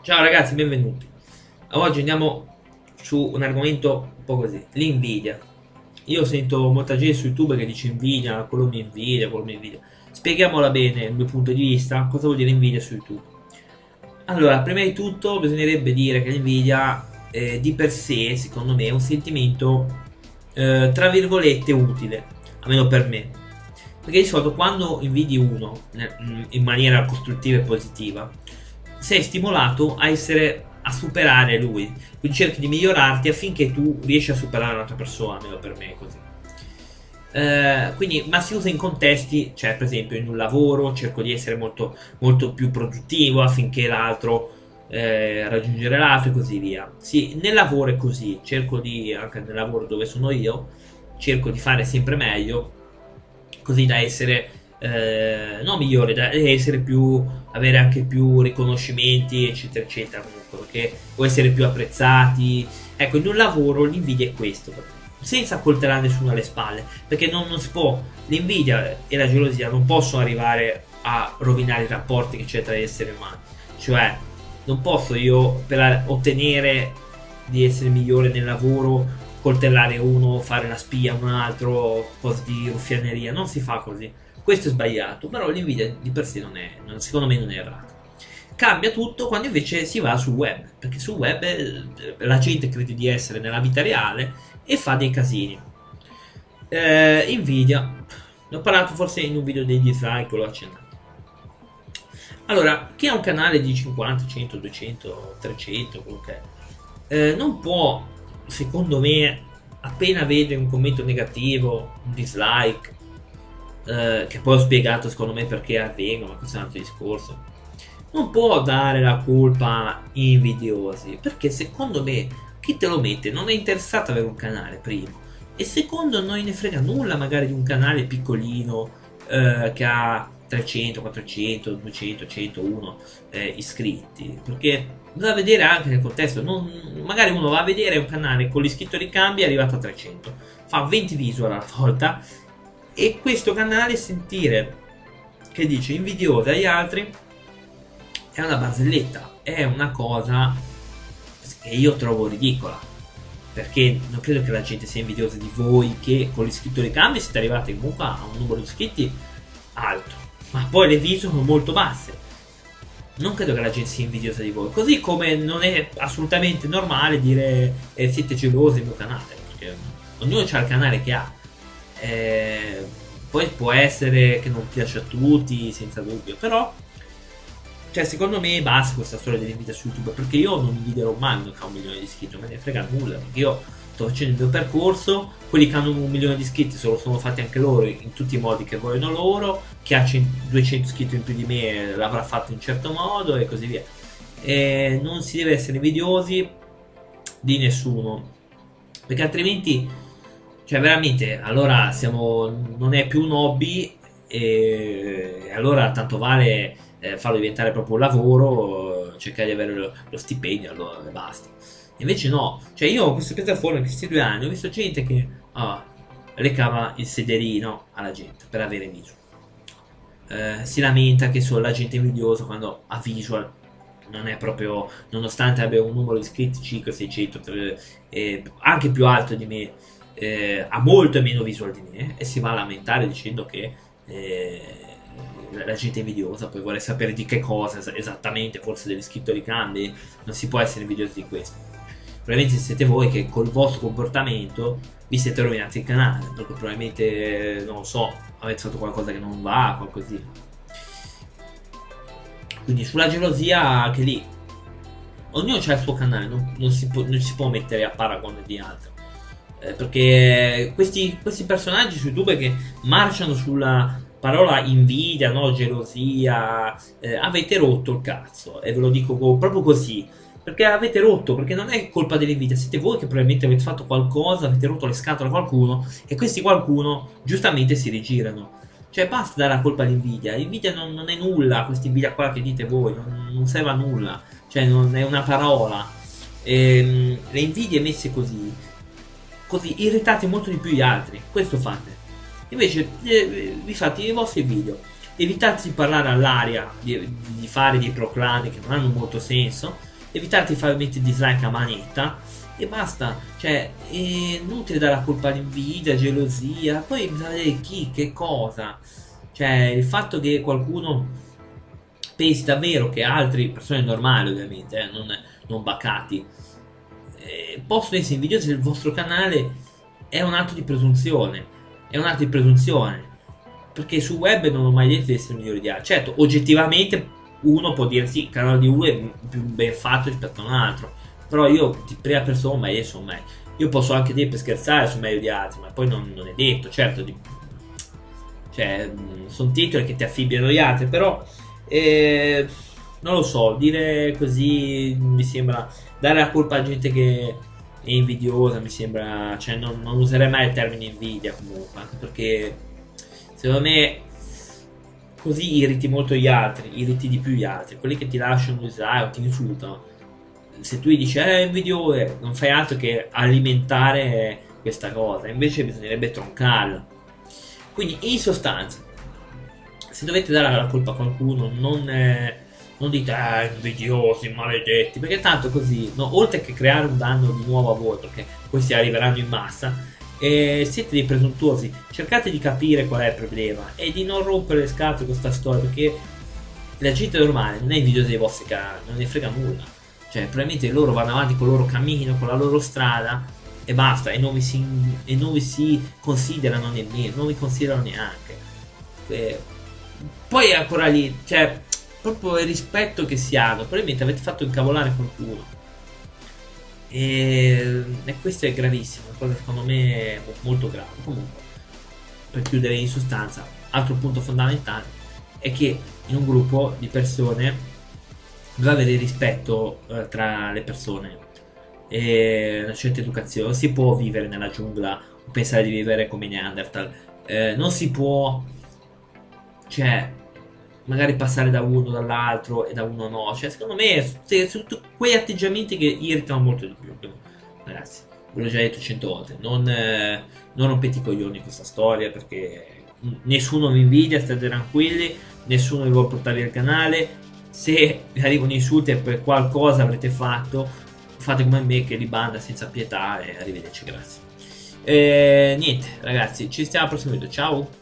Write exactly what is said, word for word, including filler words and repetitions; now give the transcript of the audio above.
Ciao ragazzi, benvenuti. Oggi andiamo su un argomento un po' così, l'invidia. Io sento molta gente su YouTube che dice invidia, quello mi invidia, quello mi invidia. Spieghiamola bene il mio punto di vista, cosa vuol dire invidia su YouTube. Allora, prima di tutto bisognerebbe dire che l'invidia eh, di per sé, secondo me, è un sentimento eh, tra virgolette utile, almeno per me. Perché di solito quando invidi uno eh, in maniera costruttiva e positiva, sei stimolato a essere a superare lui, quindi cerchi di migliorarti affinché tu riesci a superare un'altra persona, almeno per me è così. Eh, quindi, ma si usa in contesti, cioè per esempio in un lavoro cerco di essere molto, molto più produttivo affinché l'altro eh, raggiungere l'altro e così via. Sì, nel lavoro è così, cerco di, anche nel lavoro dove sono io, cerco di fare sempre meglio, così da essere eh, no migliore, da essere più, avere anche più riconoscimenti, eccetera, eccetera. Comunque, perché può essere più apprezzati. Ecco, in un lavoro l'invidia è questo, senza coltellare nessuno alle spalle, perché non, non si può, l'invidia e la gelosia non possono arrivare a rovinare i rapporti che c'è tra gli esseri umani. Cioè, non posso io, per ottenere di essere migliore nel lavoro, coltellare uno, fare una spia a un altro, cose di ruffianeria, non si fa così. Questo è sbagliato, però l'invidia di per sé non è, non, secondo me non è errata. Cambia tutto quando invece si va sul web, perché sul web eh, la gente crede di essere nella vita reale e fa dei casini. Eh, invidia, ne ho parlato forse in un video dei dislike, l'ho accennato. Allora, chi ha un canale di cinquanta, cento, duecento, trecento, quello che è, eh, non può, secondo me, appena vede un commento negativo, un dislike, eh, che poi ho spiegato secondo me perché avvengono, ma questo è un altro discorso, non può dare la colpa ai invidiosi, perché secondo me chi te lo mette non è interessato ad avere un canale, primo, e secondo non ne frega nulla magari di un canale piccolino eh, che ha trecento, quattrocento, duecento, centouno eh, iscritti, perché bisogna vedere anche nel contesto. Non, magari uno va a vedere un canale con l'iscritto di cambio è arrivato a trecento, fa venti visual alla volta, e questo canale sentire che dice invidioso agli altri è una barzelletta, è una cosa che io trovo ridicola, perché non credo che la gente sia invidiosa di voi che con l'iscritto di cambio siete arrivati comunque a un numero di iscritti alto, ma poi le view sono molto basse. Non credo che la gente sia invidiosa di voi, così come non è assolutamente normale dire eh, siete gelosi del mio canale, perché ognuno ha il canale che ha. Eh, poi può essere che non piace a tutti, senza dubbio, però cioè secondo me basta questa storia dell'invidia su YouTube, perché io non invidierò mai uno che ha un milione di iscritti, non me ne frega nulla, perché io sto facendo il mio percorso, quelli che hanno un milione di iscritti se lo sono fatti anche loro in tutti i modi che vogliono loro, chi ha duecento iscritti in più di me l'avrà fatto in un certo modo e così via. E non si deve essere invidiosi di nessuno, perché altrimenti, cioè veramente, allora siamo, non è più un hobby, e allora tanto vale eh, farlo diventare proprio un lavoro, cercare di avere lo, lo stipendio, allora basta. Invece no, cioè io ho questa piattaforma in questi due anni ho visto gente che oh, recava il sederino alla gente per avere visual, eh, si lamenta che solo la gente è invidiosa quando ha visual non è proprio, nonostante abbia un numero di iscritti cinquecento, seicento, eh, anche più alto di me, eh, ha molto meno visual di me, e si va a lamentare dicendo che eh, la gente è invidiosa, poi vuole sapere di che cosa esattamente, forse dell'iscritto di Candy, non si può essere invidiosi di questo. Probabilmente siete voi che col vostro comportamento vi siete rovinati il canale, perché probabilmente, non lo so, avete fatto qualcosa che non va, qualcosina. Quindi sulla gelosia, anche lì, ognuno ha il suo canale, non, non, si può, non si può mettere a paragone di altri. Eh, perché questi, questi personaggi su YouTube che marciano sulla parola invidia, no, gelosia, eh, avete rotto il cazzo, e ve lo dico proprio così. Perché avete rotto, perché non è colpa dell'invidia, siete voi che probabilmente avete fatto qualcosa, avete rotto le scatole a qualcuno, e questi qualcuno giustamente si rigirano. Cioè basta dare la colpa all'invidia, l'invidia non, non è nulla, questa invidia qua che dite voi, non, non serve a nulla, cioè non è una parola. E, le invidie messe così, così irritate molto di più gli altri, questo fate. Invece eh, vi fate i vostri video, evitate di parlare all'aria, di, di fare dei proclami che non hanno molto senso, Evitate di fare mettere dislike a manetta e basta. Cioè, è inutile dare la colpa all'invidia, gelosia, poi bisogna vedere chi, che cosa. Cioè, il fatto che qualcuno pensi davvero che altri, persone normali ovviamente, eh, non, non bacati, eh, possono essere invidiosi del vostro canale, è un atto di presunzione. È un atto di presunzione. Perché sul web non ho mai detto di essere migliore di altri. Certo, oggettivamente uno può dire sì, il canale di uno è più ben fatto rispetto a un altro. Però io di prima persona meglio sono meglio. Io posso anche dire per scherzare sono meglio di altri, ma poi non, non è detto. Certo, di, cioè, sono titoli che ti affibbiano gli altri, però eh, non lo so, dire così mi sembra dare la colpa a gente che è invidiosa, mi sembra, cioè non, non userei mai il termine invidia comunque, anche perché secondo me così irriti molto gli altri, irriti di più gli altri, quelli che ti lasciano un dislike o ti insultano. Se tu gli dici eh invidioso, non fai altro che alimentare questa cosa, invece bisognerebbe troncarla. Quindi in sostanza, se dovete dare la colpa a qualcuno, non, eh, non dite eh, invidiosi, maledetti, perché tanto così, no, oltre che creare un danno di nuovo a voi, perché questi arriveranno in massa, eh, siete dei presuntuosi. Cercate di capire qual è il problema e di non rompere le scatole con questa storia, perché la gente normale non è invidiosa dei vostri canali, non ne frega nulla. Cioè, probabilmente loro vanno avanti con il loro cammino, con la loro strada e basta, e non vi si, e non vi si considerano nemmeno, non vi considerano neanche. Eh, poi è ancora lì, cioè, proprio il rispetto che si hanno, probabilmente avete fatto incavolare qualcuno. E, e questo è gravissimo, una cosa secondo me molto grave. Comunque, per chiudere in sostanza, altro punto fondamentale è che in un gruppo di persone deve avere rispetto eh, tra le persone e una certa educazione. Non si può vivere nella giungla o pensare di vivere come Neanderthal, eh, non si può, cioè, magari passare da uno dall'altro e da uno no. Cioè, secondo me sono quei atteggiamenti che irritano molto di più. Ragazzi, ve l'ho già detto cento volte, non, eh, non rompete i coglioni in questa storia, perché nessuno vi invidia, state tranquilli, nessuno vi vuole portare il canale. Se vi arrivano insulti per qualcosa avrete fatto, fate come me che li banda senza pietà e arrivederci, grazie. E niente ragazzi, ci vediamo al prossimo video, ciao!